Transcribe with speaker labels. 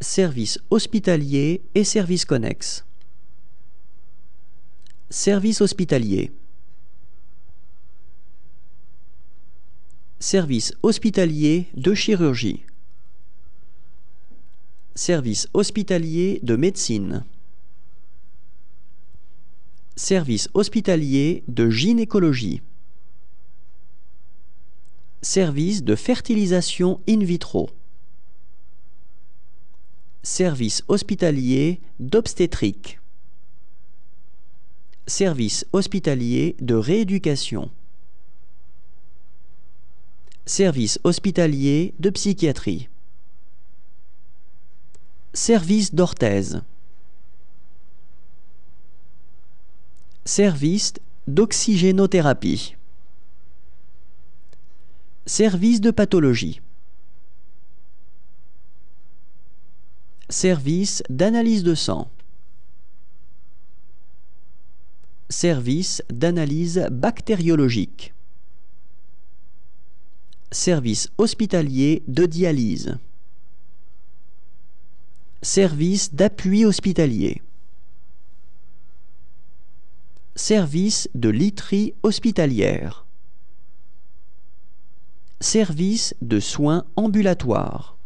Speaker 1: Service hospitalier et services connexes. Service hospitalier. Service hospitalier de chirurgie. Service hospitalier de médecine. Service hospitalier de gynécologie. Service de fertilisation in vitro. Service hospitalier d'obstétrique. Service hospitalier de rééducation. Service hospitalier de psychiatrie. Service d'orthèse. Service d'oxygénothérapie. Service de pathologie. Service d'analyse de sang. Service d'analyse bactériologique. Service hospitalier de dialyse. Service d'appui hospitalier. Service de literie hospitalière. Service de soins ambulatoires.